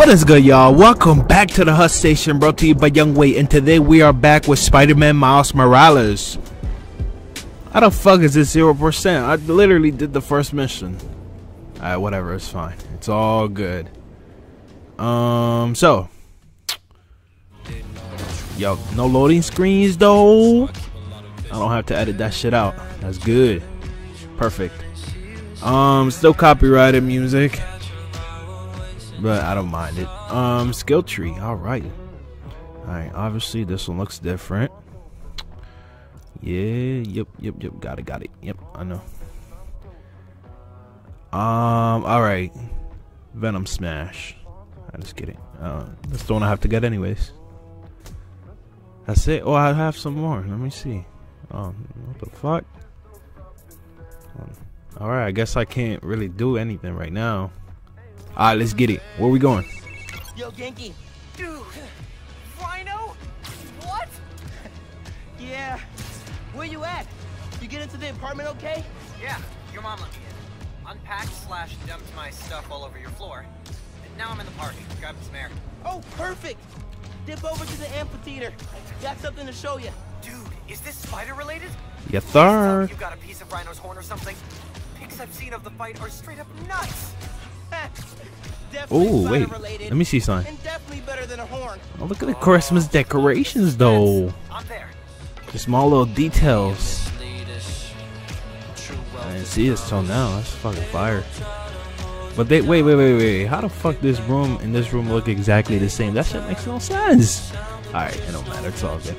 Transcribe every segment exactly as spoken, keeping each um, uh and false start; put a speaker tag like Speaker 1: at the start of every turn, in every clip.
Speaker 1: What is good, y'all? Welcome back to the Hut Station, brought to you by Young Wei, and today we are back with Spider-Man Miles Morales. How the fuck is this zero percent? I literally did the first mission. Alright, whatever, it's fine. It's all good. Um, so. Yo, no loading screens, though. I don't have to edit that shit out. That's good. Perfect. Um, still copyrighted music, but I don't mind it. Um, skill tree. All right. All right. Obviously, this one looks different. Yeah. Yep. Yep. Yep. Got it. Got it. Yep. I know. Um. All right. Venom Smash. I just get it. Uh, that's the one I have to get anyways. That's it. Oh, I have some more. Let me see. Um. What the fuck? Um, all right. I guess I can't really do anything right now. Alright, let's get it. Where we going?
Speaker 2: Yo, Genki. Dude. Rhino? What? Yeah. Where you at? You get into the apartment okay?
Speaker 3: Yeah, your mom let me in. Unpacked slash dumped my stuff all over your floor. And now I'm in the park, grabbing some air.
Speaker 2: Oh, perfect. Dip over to the amphitheater. Got something to show you.
Speaker 3: Dude, is this spider related?
Speaker 1: Yes, sir.
Speaker 3: You got a piece of Rhino's horn or something? Pics I've seen of the fight are straight up nuts.
Speaker 1: Oh wait, let me see something.
Speaker 2: And definitely better than a horn.
Speaker 1: Oh, look at the Christmas decorations though.
Speaker 3: I'm there.
Speaker 1: The small little details. I didn't see this till now. That's fucking fire. But they wait, wait, wait, wait. How the fuck this room and this room look exactly the same? That shit makes no sense. All right, it don't matter. It's all good.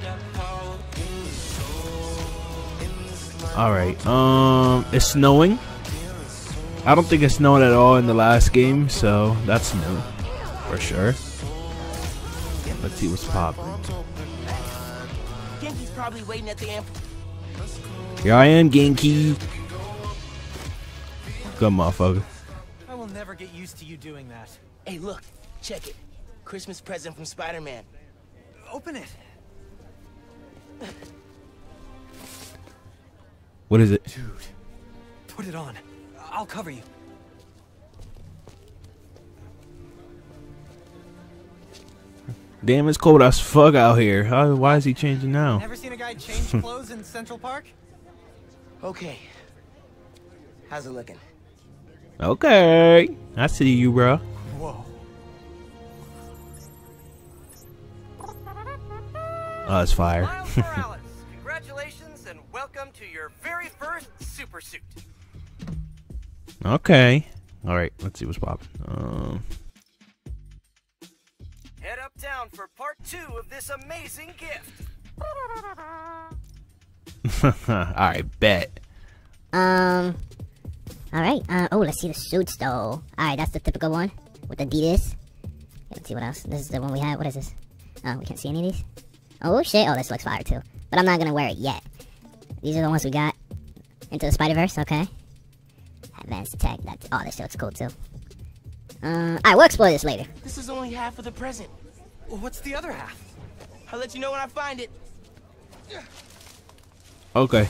Speaker 1: All right. Um, it's snowing. I don't think it snowed at all in the last game, so that's new for sure. Let's see what's popping.
Speaker 2: Genki's probably waiting at the amp.
Speaker 1: Here I am, Genki. Good motherfucker.
Speaker 3: I will never get used to you doing that.
Speaker 2: Hey, look, check it. Christmas present from Spider-Man.
Speaker 3: Open it.
Speaker 1: What is it?
Speaker 3: Dude, put it on. I'll cover you.
Speaker 1: Damn, it's cold as fuck out here. How, why is he changing now?
Speaker 3: Never seen a guy change clothes in Central Park?
Speaker 2: Okay. How's it looking?
Speaker 1: Okay. I see you, bro.
Speaker 3: Whoa.
Speaker 1: Oh, it's fire.
Speaker 3: Miles Morales, congratulations and welcome to your very first super suit.
Speaker 1: Okay. All right. Let's see what's popping. Um.
Speaker 3: Head uptown for part two of this amazing gift.
Speaker 1: All right. Bet.
Speaker 4: Um. All right. Uh, oh, let's see the suits though. All right, that's the typical one with Adidas. Let's see what else. This is the one we had. What is this? Oh, we can't see any of these. Oh shit. Oh, this looks fire too. But I'm not gonna wear it yet. These are the ones we got. Into the Spider-Verse. Okay. Advanced tech. That's oh, this looks cool too. Uh, all right, we'll explore this later.
Speaker 2: This is only half of the present.
Speaker 3: Well, what's the other half?
Speaker 2: I'll let you know when I find it.
Speaker 1: Okay.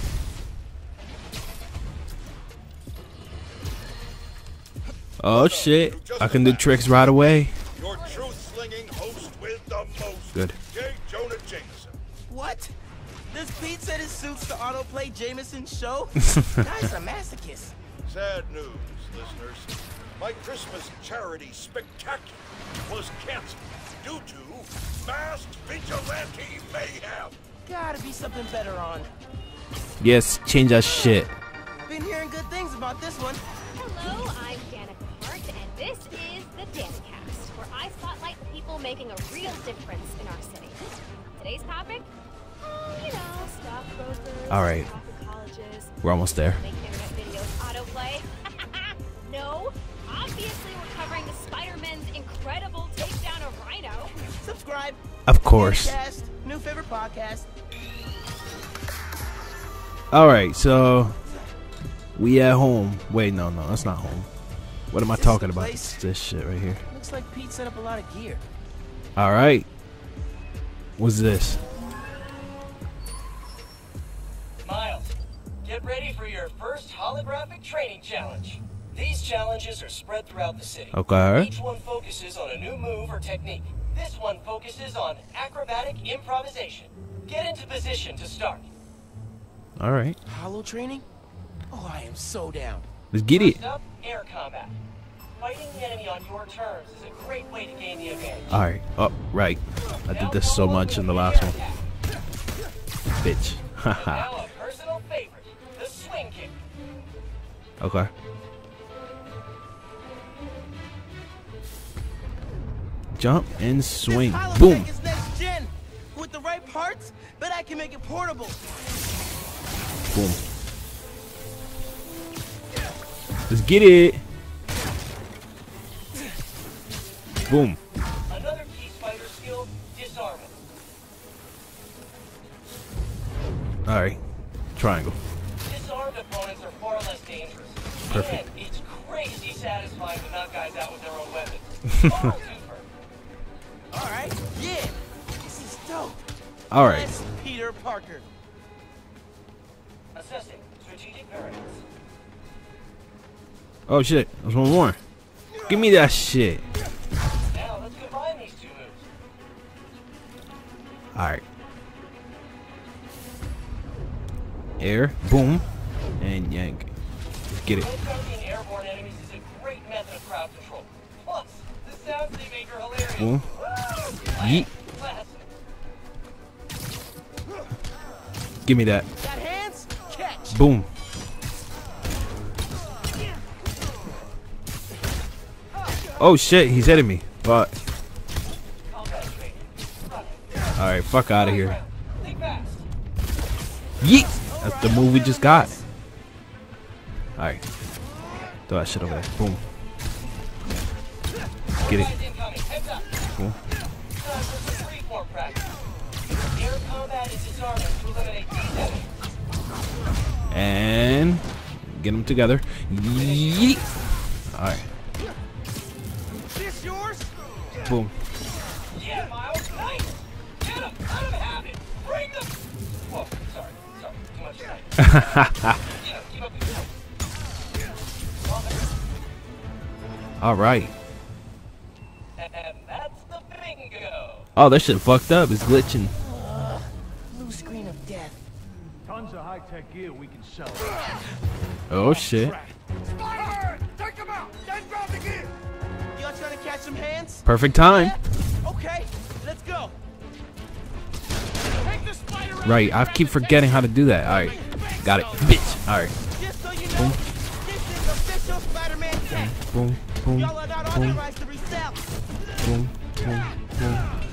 Speaker 1: Oh shit! I can do tricks right away.
Speaker 5: Your truth-slinging host with the most.
Speaker 1: Good.
Speaker 5: J. Jonah Jameson.
Speaker 2: What? Does Pete set his suits to autoplay Jameson's show? Guy's a masochist.
Speaker 5: Sad news, listeners. My Christmas charity spectacular was canceled due to masked vigilante mayhem.
Speaker 2: Gotta be something better on.
Speaker 1: Yes, change that shit.
Speaker 2: Been hearing good things about this one.
Speaker 6: Hello, I'm Danica Hart, and this is the Danicast, where I spotlight the people making a real difference in our city. Today's topic? Oh, you know, stockbrokers,
Speaker 1: All right.
Speaker 6: colleges,
Speaker 1: We're almost there.
Speaker 6: making internet videos autoplay. No, obviously we're covering the Spider-Man's incredible takedown of Rhino.
Speaker 2: Subscribe.
Speaker 1: Of course.
Speaker 2: Danicast, new favorite podcast.
Speaker 1: All right, so we at home. Wait, no, no, that's not home. What am I
Speaker 2: Is this
Speaker 1: talking
Speaker 2: the
Speaker 1: about?
Speaker 2: place?
Speaker 1: This, this shit right here.
Speaker 2: Looks like Pete set up a lot of gear.
Speaker 1: All right. What's this?
Speaker 7: Miles, get ready for your first holographic training challenge. These challenges are spread throughout the city.
Speaker 1: Okay.
Speaker 7: Each one focuses on a new move or technique. This one focuses on acrobatic improvisation. Get into position to start.
Speaker 1: All right.
Speaker 2: Hollow training? Oh, I am so down.
Speaker 1: Let's get it.
Speaker 7: First up, air combat. Fighting the enemy on your terms is a great way to gain the advantage.
Speaker 1: All right. Oh, right. I did this so much in the last one. Bitch. Haha.
Speaker 7: Now a personal favorite, the swing kick.
Speaker 1: Okay. Jump and swing.
Speaker 2: This Hollow
Speaker 1: Boom.
Speaker 2: Tech is next gen. With the right parts, bet I can make it portable.
Speaker 1: Boom. Let's get it. Boom.
Speaker 7: Another key spider skill, disarming.
Speaker 1: All right. Triangle.
Speaker 7: Disarmed opponents are far less dangerous.
Speaker 1: Perfect.
Speaker 7: And it's crazy satisfying to knock guys out with their own weapons. Total twofer.
Speaker 2: All right, yeah. This is dope.
Speaker 1: All right.
Speaker 2: That's Peter Parker.
Speaker 7: Assessing strategic variance.
Speaker 1: Oh shit. There's one more. Give me that shit.
Speaker 7: Now let's combine these two moves.
Speaker 1: All right. Air. Boom. And yank. Get it.
Speaker 7: Headcracking airborne enemies is a great method of crowd control. Plus, the sounds they make are hilarious.
Speaker 1: Boom. Yeet.
Speaker 7: Classic.
Speaker 1: Give me that.
Speaker 2: Got hands? Catch.
Speaker 1: Boom. Oh shit, he's hitting me. Fuck. Alright, fuck out of here.
Speaker 7: Think fast.
Speaker 1: Yeet! That's the move we just got. Alright. Throw that shit over there. Boom. Get it.
Speaker 7: Guys incoming. Heads up.
Speaker 1: Boom.
Speaker 7: Time for some freeform practice. Air combat is disarming to eliminate these enemies.
Speaker 1: And get them together. Yeet! Alright.
Speaker 2: This yours?
Speaker 1: Boom.
Speaker 7: Yeah, Miles. Nice. Get him. Let him have it. Bring them. Whoa. Sorry. Sorry. Too much tonight. You know, keep up the good.
Speaker 1: Alright.
Speaker 7: And that's the bingo.
Speaker 1: Oh, that shit fucked up. It's glitching.
Speaker 2: Blue screen of death.
Speaker 8: Tons of high-tech gear we can sell.
Speaker 1: Oh shit.
Speaker 5: Spider-Man! Take him out! Then grab the gear!
Speaker 2: Y'all trying to catch some hands?
Speaker 1: Perfect time.
Speaker 2: Yeah? Okay, let's go.
Speaker 5: Take the spider out!
Speaker 1: Right, I keep forgetting how to do that. Alright. Got it. Bitch. Alright.
Speaker 2: Just so you know, this is official Spider-Man tech.
Speaker 1: Boom. Boom.
Speaker 2: Y'all are not
Speaker 1: Boom.
Speaker 2: authorized to resell.
Speaker 1: Boom. Boom. Boom.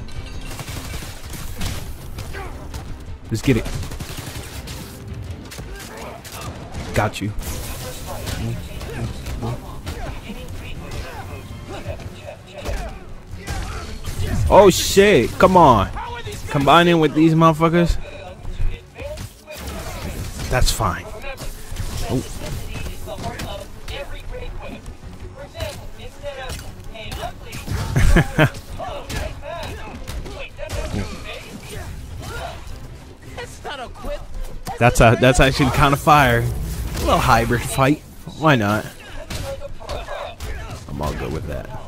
Speaker 1: Let's get it. Got you. Oh shit, come on. Combining with these motherfuckers. That's fine. Oh.
Speaker 2: That's not a quip.
Speaker 1: That's a that's actually kind of fire. A little hybrid fight. Why not? I'm all good with that.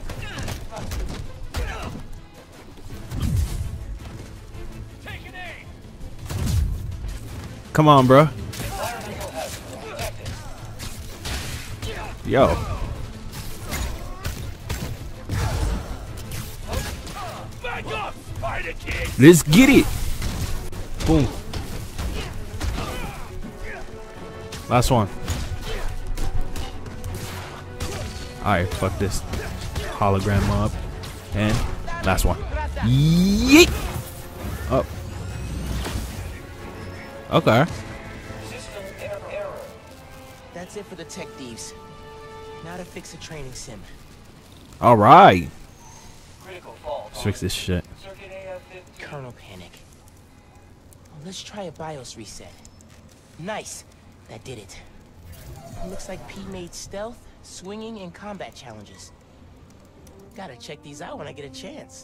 Speaker 1: Come on, bro. Yo. Let's get it. Boom. Last one. Alright, fuck this hologram up. And last one. Yeet! Up. Okay.
Speaker 2: That's it for the tech thieves. Now to fix a training sim.
Speaker 1: Alright.
Speaker 7: Critical fault.
Speaker 1: Let's fix this shit.
Speaker 7: Circuit A F fifteen.
Speaker 2: Kernel panic. Well, let's try a BIOS reset. Nice. That did it. Looks like P made stealth, swinging, and combat challenges. Gotta check these out when I get a chance.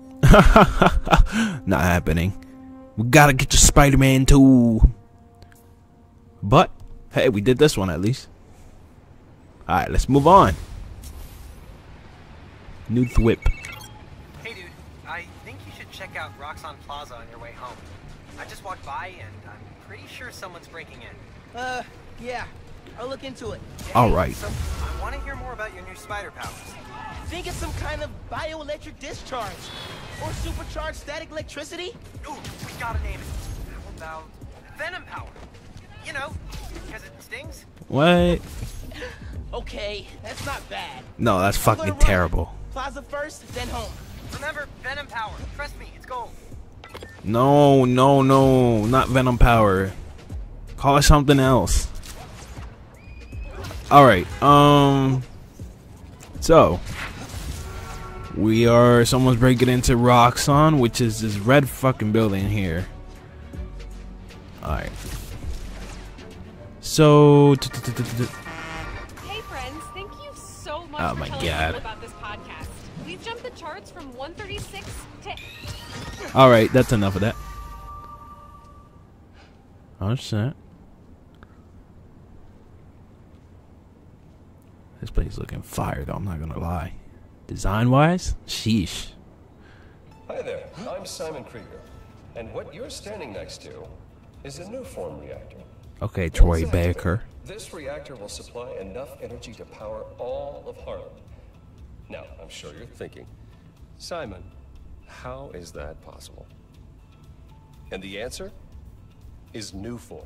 Speaker 1: Not happening. We gotta get to Spider-Man too. But, hey, we did this one at least. Alright, let's move on. New Thwip.
Speaker 3: Hey dude, I think you should check out Roxxon Plaza on your way home. I just walked by and I'm pretty sure someone's breaking in.
Speaker 2: Uh, yeah. I'll look into it.
Speaker 1: Alright.
Speaker 3: So, I want to hear more about your new spider powers.
Speaker 2: Think it's some kind of bioelectric discharge. Or supercharged static electricity?
Speaker 3: Ooh, we gotta name it. How about Venom Power? You know, because it stings.
Speaker 1: What?
Speaker 2: Okay, that's not bad.
Speaker 1: No, that's
Speaker 2: I'm gonna
Speaker 1: fucking
Speaker 2: run.
Speaker 1: terrible.
Speaker 2: Plaza first, then home.
Speaker 3: Remember, Venom Power. Trust me, it's gold.
Speaker 1: No, no, no. Not Venom Power. Call it something else. Alright, um... So... We are... Someone's breaking into Roxxon, which is this red fucking building here. Alright. So...
Speaker 6: Hey friends, thank you so much
Speaker 1: Oh
Speaker 6: for
Speaker 1: my
Speaker 6: telling
Speaker 1: God.
Speaker 6: people about this podcast. We've jumped the charts from one thirty-six to...
Speaker 1: Alright, that's enough of that. Oh shit. This place is looking fire though, I'm not gonna lie. Design wise? Sheesh.
Speaker 9: Hi there, I'm Simon Krieger, and what you're standing next to is a new form reactor.
Speaker 1: Okay, Troy
Speaker 9: Once
Speaker 1: Baker.
Speaker 9: activated, this reactor will supply enough energy to power all of Harlem. Now, I'm sure you're thinking, Simon, how is that possible? And the answer is Nuform.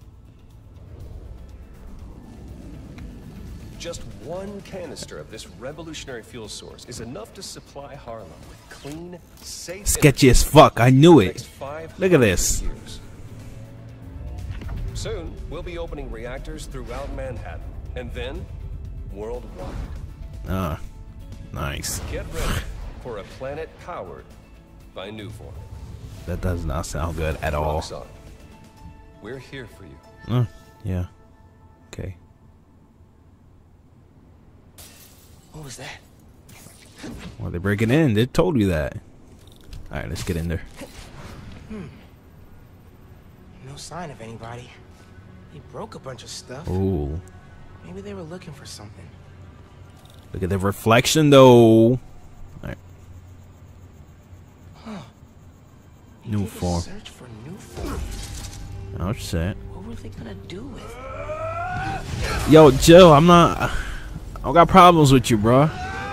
Speaker 9: Just one canister of this revolutionary fuel source is enough to supply Harlem with clean, safe...
Speaker 1: Sketchy as fuck, I knew
Speaker 9: for the
Speaker 1: it.
Speaker 9: next five
Speaker 1: Look at this.
Speaker 9: hundred years. Soon, we'll be opening reactors throughout Manhattan, and then worldwide.
Speaker 1: Ah, nice.
Speaker 9: Get ready for a planet powered by Nuform.
Speaker 1: That does not sound good at all.
Speaker 9: Roxxon, we're here for you.
Speaker 1: Uh, yeah. Okay.
Speaker 2: What was that?
Speaker 1: Well, they're breaking in. They told you that. Alright, let's get in there.
Speaker 2: Hmm. No sign of anybody. They broke a bunch of stuff.
Speaker 1: Ooh.
Speaker 2: Maybe they were looking for something.
Speaker 1: Look at the reflection, though. Alright.
Speaker 2: Huh. They
Speaker 1: New
Speaker 2: did a
Speaker 1: form.
Speaker 2: Search for new form.
Speaker 1: Oh, shit.
Speaker 2: What were they gonna do with it?
Speaker 1: Yo, Jill, I'm not... I don't got problems with you, bro.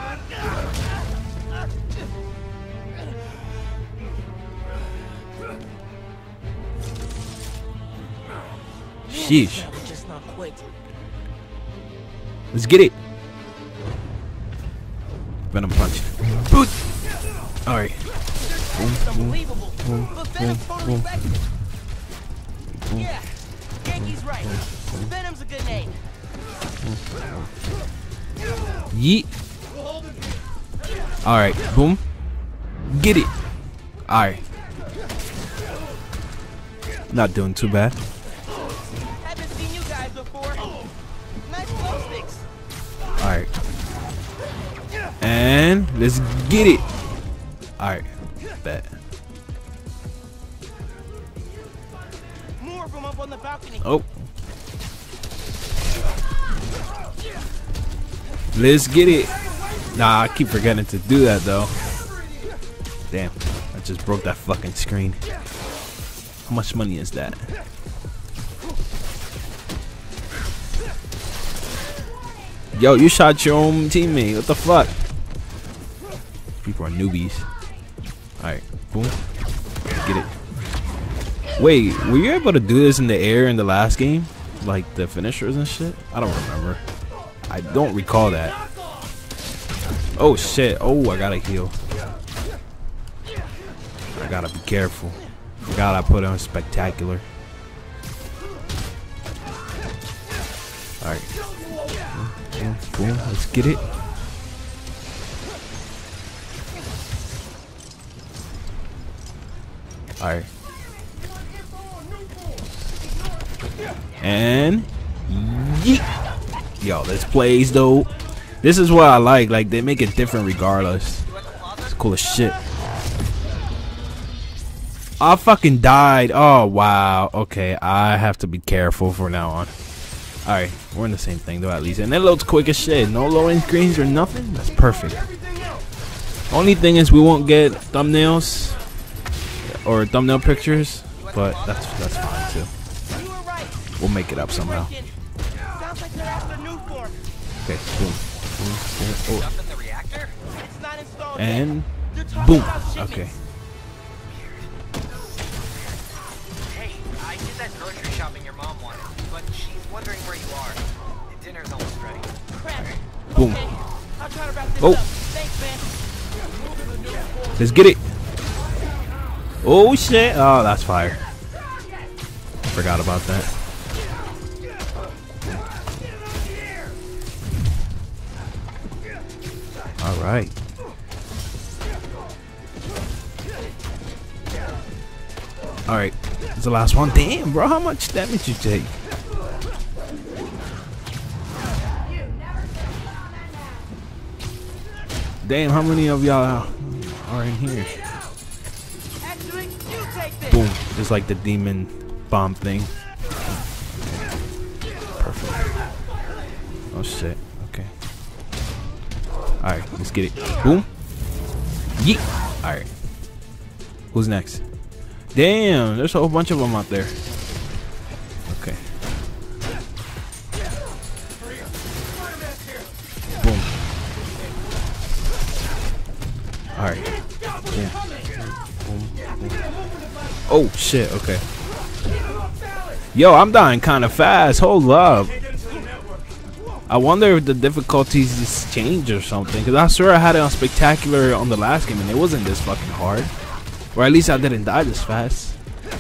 Speaker 1: Sheesh.
Speaker 2: That would just not quit.
Speaker 1: Let's get it. Venom punch. Boot. All right.
Speaker 2: It's unbelievable. But Venom's totally back. Yeah, Yankee's right. Venom's a good name.
Speaker 1: Yeet. All right. Boom. Get it. All right. Not doing too bad.
Speaker 2: Haven't seen you guys before. Nice glow sticks.
Speaker 1: All right. And let's get it. All right. Bet.
Speaker 2: More of them up on the balcony.
Speaker 1: Oh. Let's get it. Nah, I keep forgetting to do that though. Damn, I just broke that fucking screen. How much money is that? Yo, you shot your own teammate. What the fuck? People are newbies. Alright, boom. Get it. Wait, were you able to do this in the air in the last game? Like the finishers and shit? I don't remember. I don't recall that. Oh shit. Oh, I gotta heal. I gotta be careful. Forgot I put on spectacular. Alright. Boom, boom, let's get it. Alright. And yeet. Yo, this plays though. This is what I like. Like they make it different regardless. It's cool as shit. I fucking died. Oh wow. Okay, I have to be careful from now on. Alright, we're in the same thing though at least. And it loads quick as shit. No loading screens or nothing. That's perfect. Only thing is we won't get thumbnails or thumbnail pictures, but that's that's fine too. We'll make it up somehow. Okay, boom. Boom, boom, oh. And boom. Okay.
Speaker 3: Hey, I did that grocery shopping your mom wanted, but she's wondering where you are. Dinner's almost ready.
Speaker 1: Boom.
Speaker 2: Okay, I'll try to wrap this
Speaker 1: Oh.
Speaker 2: up. Thanks, man.
Speaker 1: Let's get it. Oh shit. Oh, that's fire. Forgot about that. All right. All right. It's the last one. Damn, bro. How much damage you take? Damn, how many of y'all are in here?
Speaker 2: Actually, you take this.
Speaker 1: Boom. Just like the demon bomb thing. Perfect. Oh shit. Okay. Alright, let's get it. Boom. Yeet. Alright. Who's next? Damn, there's a whole bunch of them out there. Okay. Boom. Alright. Boom. Boom. Boom. Oh shit, okay. Yo, I'm dying kind of fast. Hold up. I wonder if the difficulties just changed or something. Because I swear I had it on Spectacular on the last game and it wasn't this fucking hard. Or at least I didn't die this fast.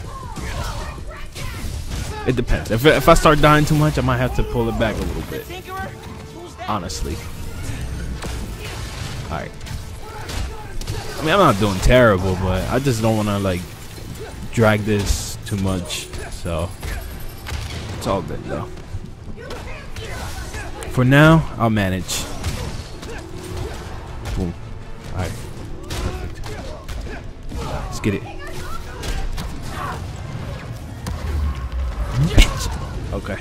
Speaker 1: It depends. If, if I start dying too much, I might have to pull it back a little bit. Honestly. Alright. I mean, I'm not doing terrible, but I just don't want to, like, drag this too much. So, it's all good, though. For now, I'll manage. Boom. Alright. Perfect. Let's get it. Bitch. Okay.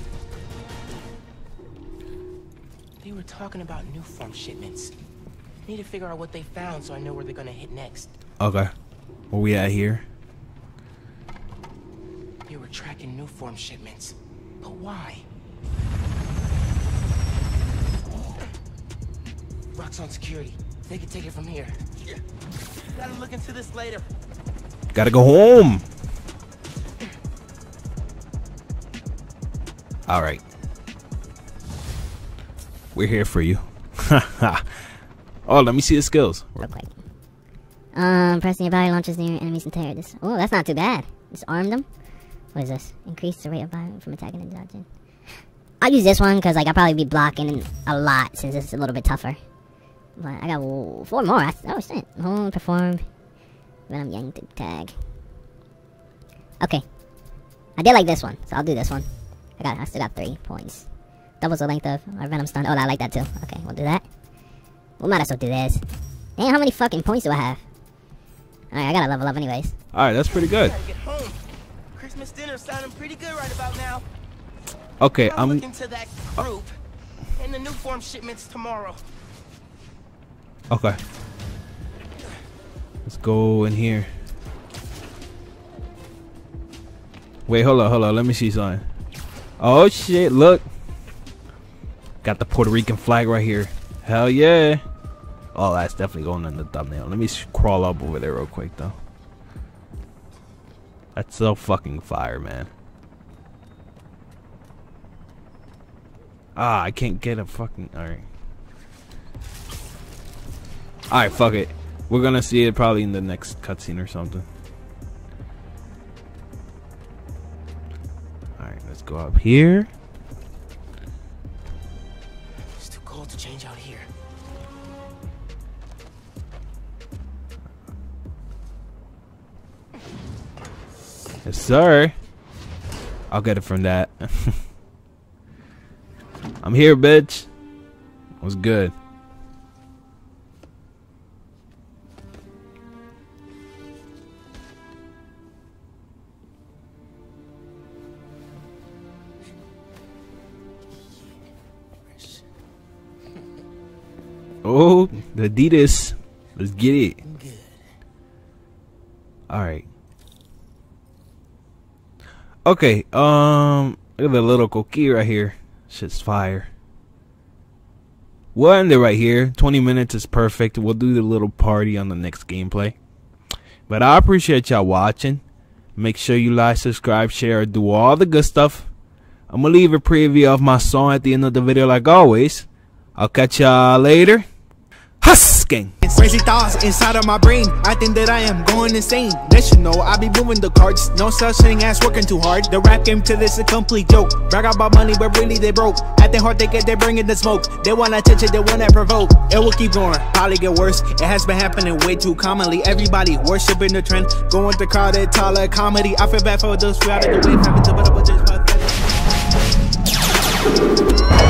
Speaker 2: They were talking about new form shipments. Need to figure out what they found so I know where they're gonna hit next.
Speaker 1: Okay. Where we at here?
Speaker 2: They were tracking new form shipments. But why? Rock's on security. They can take it from here. Yeah. Gotta look into this later.
Speaker 1: Gotta go home. Alright. We're here for you. Oh, let me see the skills.
Speaker 4: Real quick. Um, pressing your body launches near enemies and tear this. Oh, that's not too bad. Just arm them. What is this? Increase the rate of body from attacking and dodging. I'll use this one because like I'll probably be blocking a lot since it's a little bit tougher. But I got four more. I, oh shit. Hold, perform. Venom Yang tag. Okay. I did like this one, so I'll do this one. I got. I still got three points. Doubles the length of our Venom stun. Oh, I like that too. Okay, we'll do that. We might as well do this. Damn, how many fucking points do I have? Alright, I gotta level up anyways.
Speaker 1: Alright, that's pretty good.
Speaker 2: Gotta get home. Christmas dinner sounding pretty good right about now.
Speaker 1: Okay,
Speaker 2: I'll
Speaker 1: I'm
Speaker 2: look into that group and the new form shipments tomorrow.
Speaker 1: okay. Let's go in here. Wait, hold on, hold on. Let me see something. Oh shit! Look, got the Puerto Rican flag right here. Hell yeah! Oh, that's definitely going in the thumbnail. Let me crawl up over there real quick though. That's so fucking fire, man. Ah, I can't get a fucking. Alright. Alright, fuck it. We're gonna see it probably in the next cutscene or something. Alright, let's go up here.
Speaker 2: It's too cold to change out here.
Speaker 1: Yes, sir. I'll get it from that. I'm here, bitch. What's good? Oh, the Adidas. Let's get it. Alright. Okay, um, look at the little coquille right here. Shit's fire. We'll end it right here. twenty minutes is perfect. We'll do the little party on the next gameplay. But I appreciate y'all watching. Make sure you like, subscribe, share, do all the good stuff. I'm gonna leave a preview of my song at the end of the video like always. I'll catch y'all later. Husking!
Speaker 10: Crazy thoughts inside of my brain. I think that I am going insane. Let you know I be moving the cards. No such thing as working too hard. The rap game to this a complete joke. Brag about money but really they broke. Acting hard they get they bringing the smoke. They want attention, they want to provoke. It will keep going, probably get worse. It has been happening way too commonly. Everybody worshiping the trend. Going to crowded taller comedy. I feel bad for those few out of the way. Having to put up with this pathetic.